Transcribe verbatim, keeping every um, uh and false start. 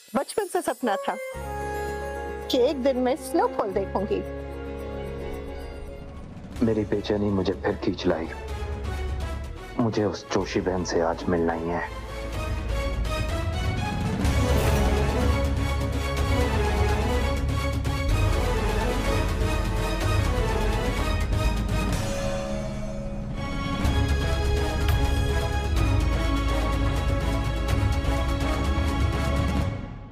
बचपन से सपना था कि एक दिन मैं स्नोफॉल देखूंगी। मेरी बेचैनी मुझे फिर खींच लाई। मुझे उस जोशी बहन से आज मिलना ही है।